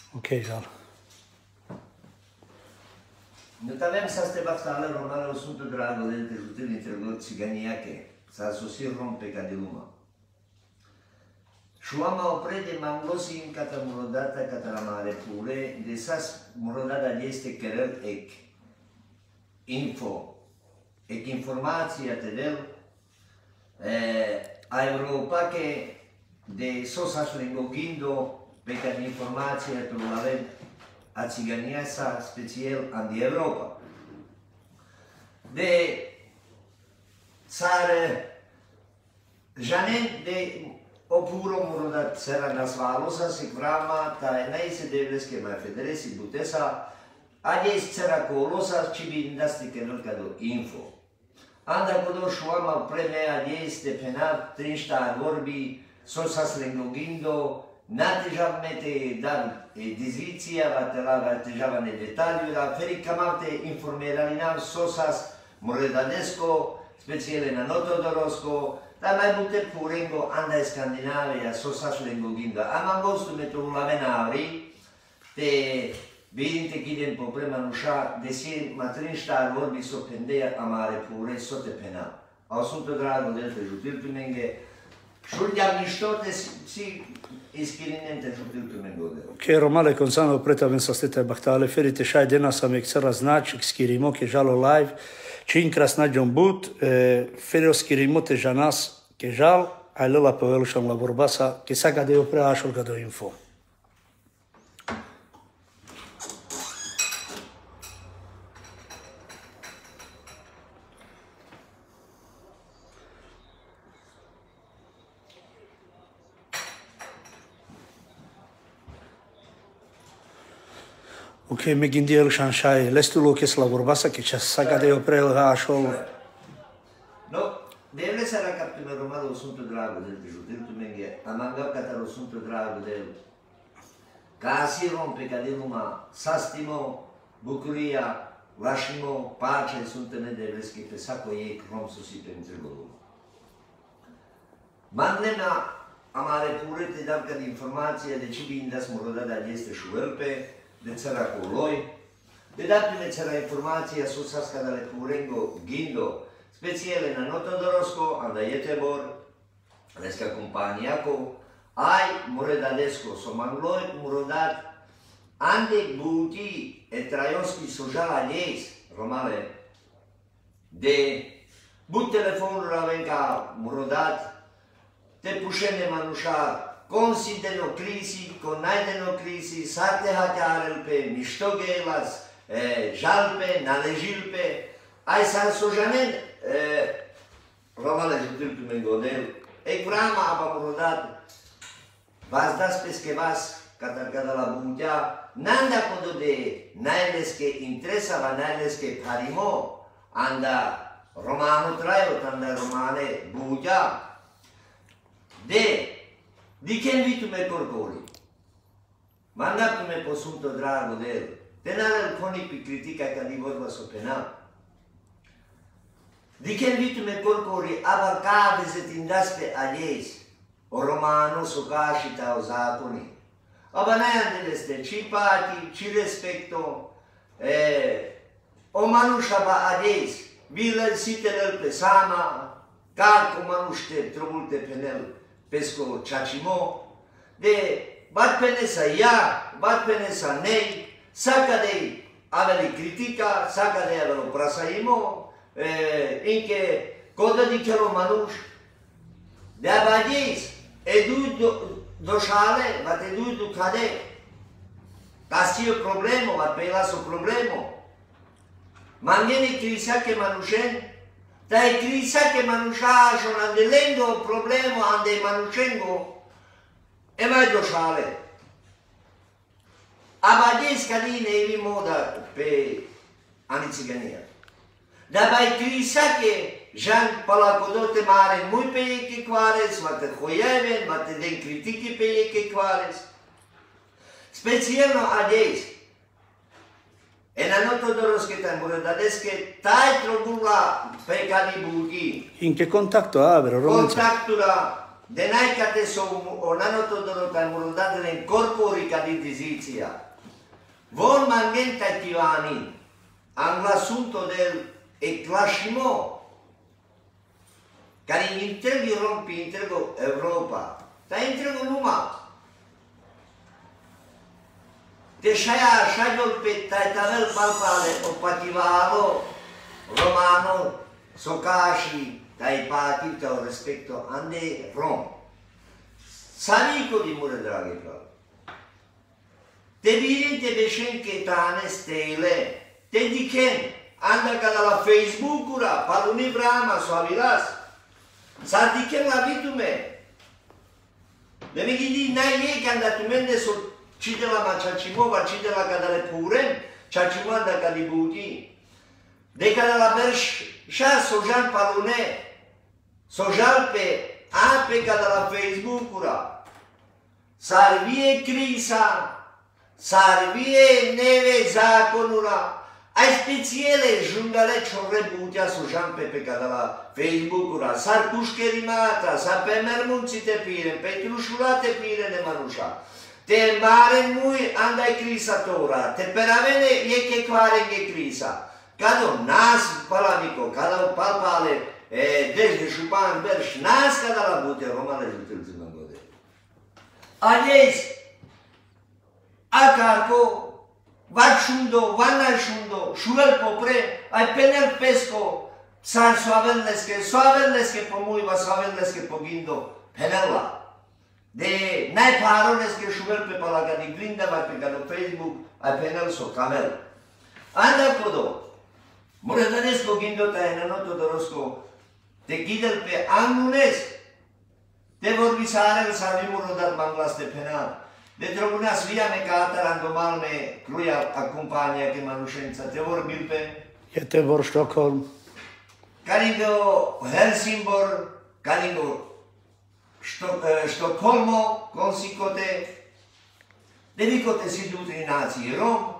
Ok, Jal. Noi avem să ste baftale romane sunt drago de jutil intrego ciganiache, sa sosi rompe ca de luma. Șuama oprede mangosi în cata murodata cata la mare pure, de sas murodata este cărăl ec info, ec informația te del, a Europa che de sosas lengogindo pe ca informația pe la ven a cigania sa special an di Europa. De sare janen de opuro murodat sera nasvalosa si vrama ta nei se deve schema federesi butesa ajes sera colosa ci bindasti che non cado info. Anda codo șuama preme ajes de penat trinsta vorbi sosas lengogindo Nate mette dar dizizia va tejava ne detaliu la fericamate informeranina sosas moredadesco speciale na notodorosco da mai butte purengo anda Scandinavia sosas lengoginda amangostu metto la venavi te vidite chi den problema nusha de si matrin sta vorbi sopendea amare pure sote pena assunto drago del jutil tumenge Šuljam ništote si iskirinente jutil tumenge. Che romale consano preta ven sastete bahtale ferite shai dena sam eksera značik skirimo ke žalo live činkras nađom but ferio skirimo te žanas ke žal ajlela povelušam la borbasa ke saga deo pre ašol do info. Ok, me gândiel șanșai, lestul loc este la vorbasa, că ce saga de oprel așol. No, deve să la captime romano sunt drago del jutil tumenge, amanga cataro sunt drago del. Ca si rompe ca de luma, sastimo, bucuria, lascimo, pace sunt ne deve che saco ei rom susite între luma. Mandena amare pure te dam ca de informație de ce bindas morodada este șuelpe, de țara coloi, de datele țara informația susasca dale purengo gindo, speciale na notodorosco, anda Jetebor, lesca companiaco, ai moredadesco, somangloi murodat, ande buti e traioschi sojala lies, romale, de but telefonul ravenca murodat, te pușene manușa, considero crisi, conaideno crisi, sarte hackearelpe, miștogelas, jalpe, nalejilpe, ai san sojanen, romale jutil tumengodel, e vrama abamurodat, vas das pesquevas, cada la buntea, nanda codo de nailes que interesa va nailes que parimo, anda romano traio, tanda romane buntea, de di che invito me corcoli? Mandato me posunto drago del. Tenare il conipi critica che di vorba sopena. Di che invito me corcoli abarcave se tindaspe aglies. O romano so cascita o zatoni. Abanande ste cipati, ci rispetto. O manusha ba aglies. Villa il site del pesama. Carco manuște trovulte penel. Pesco ciacimo, de bat penesa ia, bat penesa nei, saca de aveli critica, saca de avelo prasaimo, inche coda di chelo manush, de abadis, edu doșale, va te du cade, tasio problemo, va pelaso problemo, mangene crisa che manushen, dai crisa che manusciascio, andelendo problema, ande manuscengo, e mai doșale. Abadesca lì nei moda per anizigania. Da bai crisa che Jean palacodote mare muy pe quales, ma te joyeven, ma te den critichi pe quales. Specielno ades. E la notodorosche moredadesche tai trobula pe calibugi. In che contatto avere? Contattura de n-ai ca te să o nanotodorotai murodadele în corporica di dizizia. Von mangenta tivani, am l'assunto del eclascimo, care in intregi rompi, intrego Europa, dar intrego lumea. Deci așa pe taitavel palpale, o pativalo, romano, socași, dai pativ, te-au respecto, ande rom. Samico di mure draghi, te vidi te beshen che tane stele, te diken, anda ca la Facebook ura, paluni brama, suavilas, sa diken la vitume. De mi gidi nai ye che anda tu mende so cide la maciacimova, cide la cadale pure, ciacimo anda ca di buti. De ca la berș, șa sojal palune, sojal pe ape ca la Facebook ura. Sarvie crisa, sarvie neve zaconura, ai speciale giungale ciorre butia sojal pe ca la Facebook ura, sar cușcherimata, sar pe mermunțite pire, pe trușurate pire ne manușa. Te mare mui andai crisa tora, te peravene e che quare che crisa. Cado nas palamico, cado palpale, desde șupan berș, nas cada la bute, romane jutel zimangode. Ades, acarco, vaciundo, vanasciundo, șuvel popre, ai penel pesco, sar soavenlesche pomui, va soavenlesche pogindo, penella. De n-ai paronesche șuvel pe palaga di glinda, vai pe cado Facebook, ai penel so camel. Anda codo. Muredănescu ghindota e nanotodorosco, te ghidel pe angunes, te vorbisare să avem urodat manglas de penal. De trobuneas via me ca ata randomal me cluia accompagna che manușența, te vorbil pe... E te vor Stockholm. Caringo Helsingborg, caringo Stoccolmo, consicote, dedicote si tutti i nazi Rom,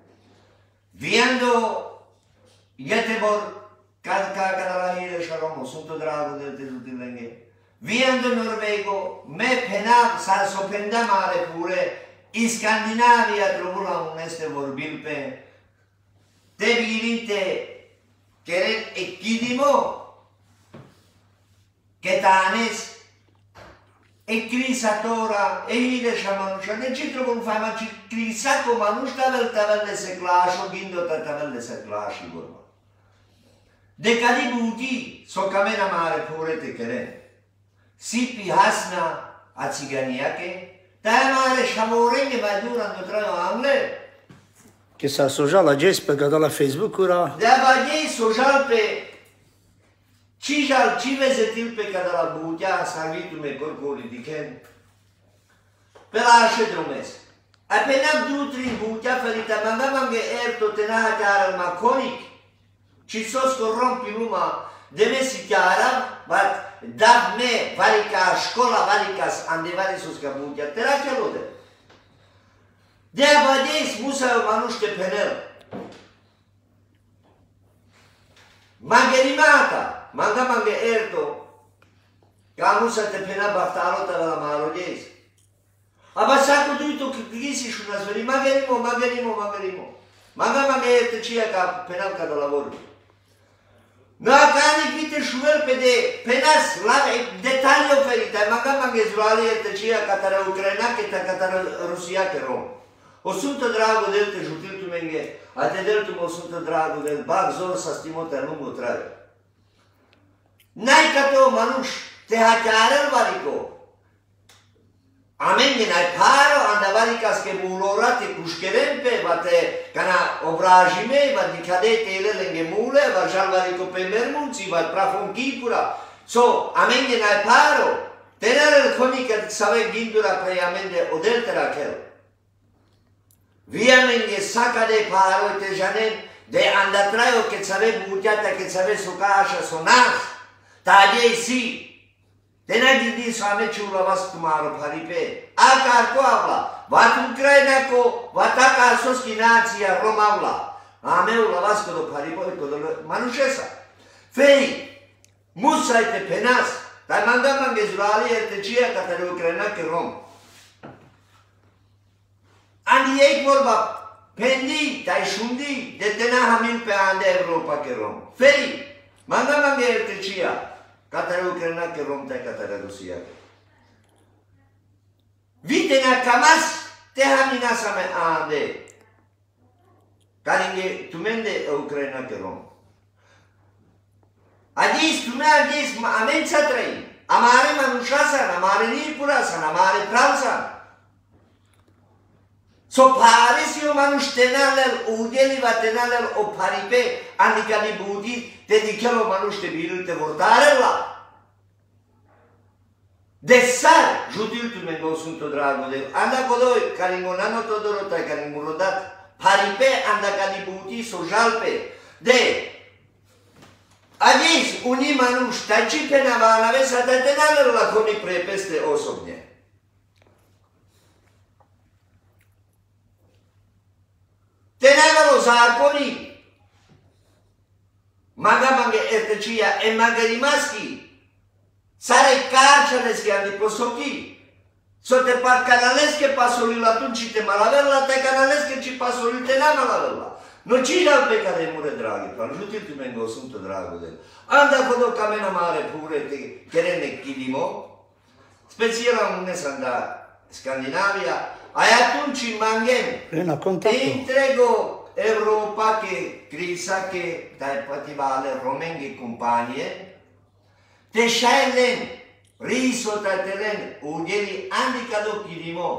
viendo Göteborg, cada la hire Shalom, sunt drago del tesuti lenghe. Viendo Norvego, me penam, sa sopenda mare pure, in Scandinavia trovula un este vorbil pe, te virite, keren e chidimo, che tanes, e crisatora, e hire shamanusha, ne ci trovo un fai, ma ci crisaco manush tavel se clasho, gindo tavel se clashi, vorba. De calibuti, so camena mare pure te keren. Sipi hasna a țiganiache, ta mare șamorenge mai durando traio angle. Che sa social la ges pe cada la Facebook ura. De abagei social pe cijal civezetil pe cada la butia, salvitu me corcoli di ken. Pe la ashe drumes. Appena dutri butia ferita mangamange erto tenaha chiara maconic. Ci sos corrompi luma de mesi chiara, bat da me varica școala varicas andevare sus cabutia, te la chialode. De abadei smusa manuște penel. Mangerimata, mange erto, ca musa te pena bartalota la marodes. Abassato tutto che glisi su una sveri, mangerimo. Mange erte cia ca penal ca da lavoro. No cani vite șuvel pe de penas la detalio ferita, mange zvali erte cia ca tara Ucraina che ta ca tara Rusia che rom. O sunt drago del te jutil tu menge, a te del tu mo sunt drago del bag zor sa stimote lungo traio. N-ai ca to manuș, te hateare il varico. Amenge n-ai paro, anda varicas che mulorate cușcherempe, va te cana obrajime, va di cadete ele lenghe mule, va jal varico pe mermunzi, va prafon chipura. So, amenge n-ai paro, tenere il conica save gindura preamende o deltera chel. Via menge saca de paro te janen de andatraio che save butiata che save sucașa sonas, tadei si. Tena gidi să ame ciu la vas tumaro paripe. Aka coavla, vat Ucraina co, vat aka soschinația romavla. Ameu la vas codo paripo e codo manușesa. Fei, musai te penas, Tai mandam Israeli ertecia către Ucraina că rom. Ani ei vorba pendi, tai shundi, de tena hamil pe ande Europa că rom. Feri, mandam ertecia către Ucraina că rom tai către Rusia. Vitena kamas te hamina same ande. Caringe tu mende Ucraina că rom. Adis, tu me adis, amența trăi. Amare manușasan, amare nipurasan, amare pralsan. So pare si o manuș tenalel udeli va tenalel o paripe anica di budi te dichiaro manuș te birul te vortare la. Desar, judil tu me go sunt o drago de. Anda coloi, caringonano todorotai, caringurodat, paripe anda di budi so jalpe. De Adis, unii manuș, taci pe navana, să te tenalel la coni prepeste osobne. Tenevano zakoni, magari ertecia e magari maschi, sare carcereski antiposochi, sote par canalesche pasoli la tunci te malavella, te canalesche ci pasoli te na malavella. No ci dal pe care mure draghi, per jutil tu mengo sunt drago de. Anda codo camena mare pure te kerene kidimo. Speciala unes anda Scandinavia, ai atunci mangem. Intrego Europa che crisa che dai pativale romenghi compagnie. Te sceglien riso tatelen ugeli andicado kidimo.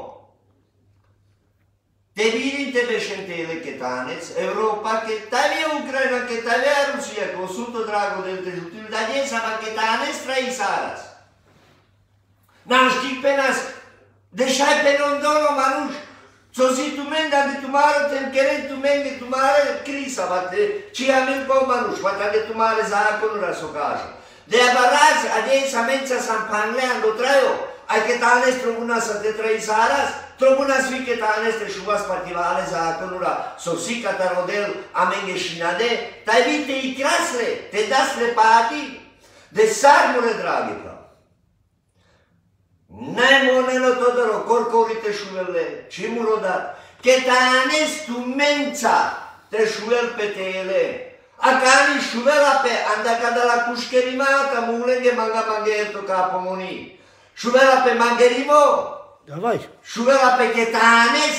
Te vidi te bescentele che tanes, Europa che tavia Ucraina che tavia Russia, con sotto drago del tejutil da diesa, ma che tanes tra i saras. Nan ști penas, deșai pe non dono manuș, so si tu menda de tu mare, te închere tu menge tu mare, crisa, va te, ci amen po manuș, va te de tu mare zaconul rasocașo. De abaraz, adiesa mența sampanleando traio, ai che tanes trobuna să te trăi saras, trobuna svi che tanes te șuvas partivale zaconura, so si catarodel amenge șinade, tai vite i crasle, te dasle pati, de sarmure draghi pra. Nemonelo todoro, corcorite șuvele, ci murodat, che tanes tu mența te șuvel pe tele, acani șuvela pe andaca de la cușcherimata, mulenge manga mangerto capomoni. Șuvela pe Magherimo, șuvela pe Chetanes,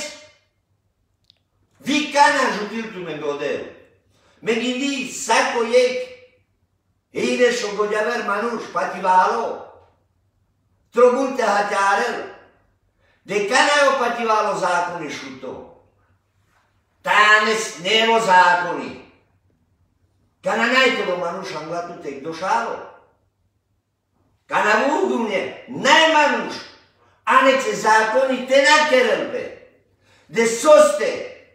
vicana jutil tu me godel. Me gindi sacco iec, ide so godiaver manuș, pativalo, trobulte hatiarel, de caneo pativalo zaconi šuto, tanes nevo zaconi, cananai todo manuș anglatu tec došalo. Canavugune, n-ai manuș, anexe zakoni te nakerelpe, de soste.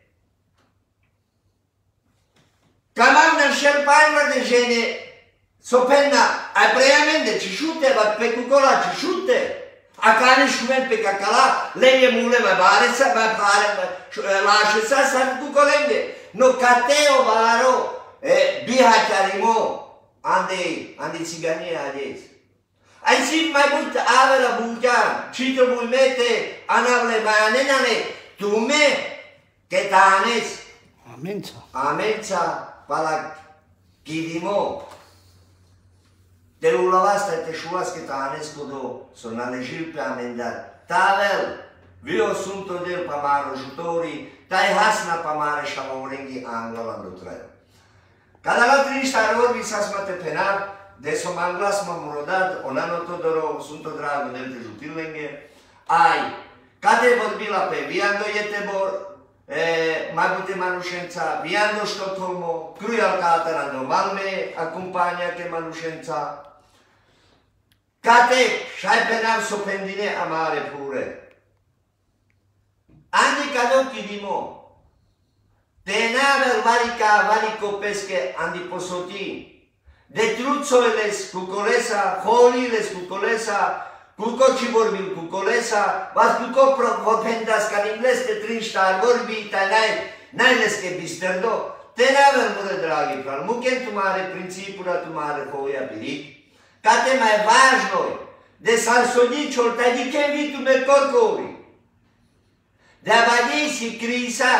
Camavna șerpainva de žene, sopenna, ai preamente ci šute, va pe cucola ci šute, a cane šumen pe cacala, lege mule mai bareța, mai pare, lașeța, sa cucolenge. No cateo varo, biha chiarimo, ande țiganie ades. Ai zis mai mult avea bulgar, cito bulmete, anavle manenale, tu me, che tanes. Amența. Amența, pala chidimo. Te ulavasta te șuas che tanes codo, son alegil pe amendat. Tavel, vio sunto del pamaro jutori, tai hasna pamare șamorengi angolando treo. Cada la trista orbi sasmate penar, de somanglas mamurodat, onano todoro sunto drago del te jutilenge, ai, cade vorbila pe viando jetebor, magute manușența, viando Stockholmo, cruial caterando Malme, accompagna che manușența, cate, șai penal sopendine amare pure. Andi cadocchi di mo, tenavel varico pesche andi posoti, de truțoles cu colesa, holiles cu colesa, cu coci vorbi cu colesa, vas cu copro vopendas ca în ingles te trinștar vorbi, n-ai lesche bisterdo, te n-avem mure draghi, pral, muchen tu mare principura tu mare foia piric, kad tema je važno da sam sodničol tadi kem vitu me korkori. Da vadisi krisa,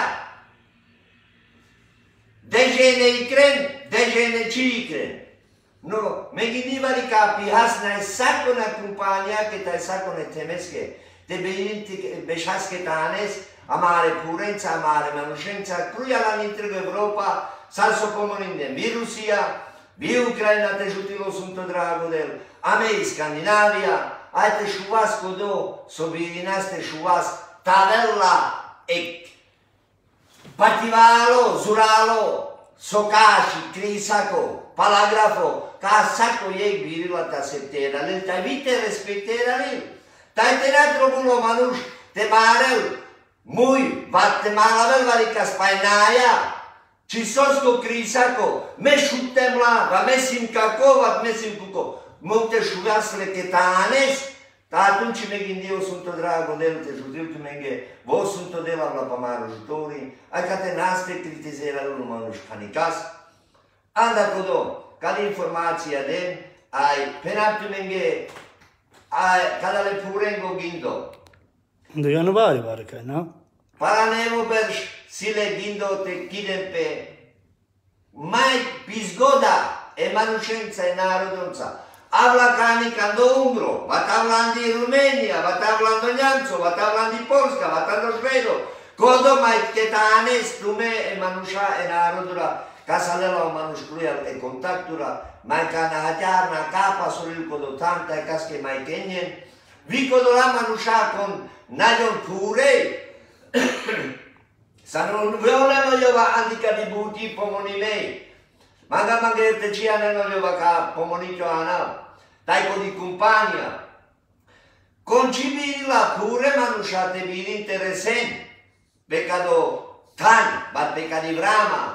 da žene ikren, da žene čikren. No, me gidivali capi, hasna e sacco na compagnia che tai sacco ne temesche, de beșasche tanes, amare purența, amare manușența, cruia la întreaga Europa, s-ar să pomorinde vi Rusia, vi Ucraina te jutilo sunto dragodel, amei Scandinavia, aite šuvas kodo, sobilinaste šuvas, tavella e pativalo, zuralo, sokashi, krisako, palagrafo, ca sacco ei birila ta septera, lel ta vite respectera lel. Tai teatro bulo manuș, te marel, mui, va te malavel varica spainaia, ci sosko krisako, me šutem la, va mesim kako, va mesim kuko. Multe šugasle ketanes, ta atunci me gândio sunt o drago del te judiu tu menge, vo sunt o dela la pamaro jutori, ai ca te naste kritizera lu manuș panikas. Anda kodo, cada informația de ai penaptu menge, ai cada le purengo gindo. Do januari pare che, no? Paranevo per sile gindo te chidem pe mai pisgoda e manușența e narodonța. Avla canica do Ungro, va tavlan di Rumenia, va tavlan do Njamco, va tavlan di Polska, va tavlan do Švedo. Kodo mai ketanes tume e manuša e narodura, ca să le la o manușcruia e contactura, mai ca na hatiarna capa soril kodo tanta e casche mai kenyen, vi kodo la manuša con najon pure, sa non volemo io va andica di buti pomoni mei. Manga te cia neno leva ca pomonito ana, dai po di compagnia. Concibila pure manușate bine interesent, becado tan, bat becadi vrama.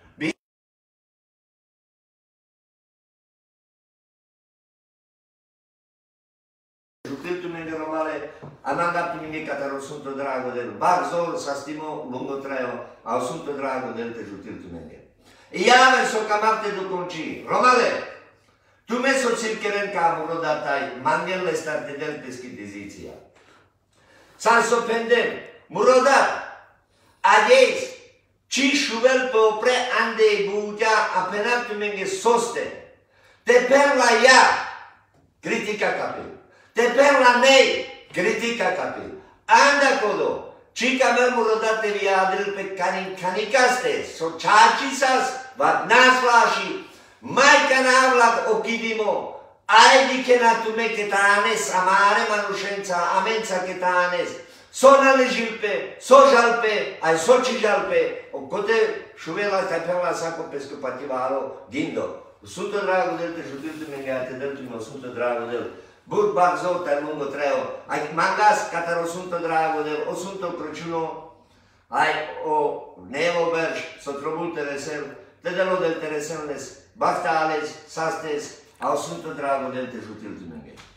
Jucătul menge romale, amanga pinge cataro sunto drago del barzol sa stimo lungo treo, au sunto drago del te jucătul menge. Ja verso camarte do conci, romale, tu messo circheren camo rodatai, mangelle starte del peschitizizia. San sopendem, murodat, adeis, ci șuvel pe opre ande buja appena tu menge soste, te perla ea, critica capil, te perla nei, critica capil, anda codo, Cica mea murodate viadril pe canicaste, so chacisas, vat naslashi, mai canavla ochidimo, ai di che natume che tanes, amare manușența, amența che tanes, sona le jilpe, so jalpe, ai soci jalpe, o cote șuvela stai pe la saco pesco pativalo, gindo. Sunt drago del te judiu tu mengate del tu sunt drago del. Bud barzol te lungo treo, ai mangas cataro sunto drago del, o sunto crociuno, ai o nevo berș, so trobul teresel, te delo del tereselnes, bactales, sastes, au sunto drago del te jutil tu menge.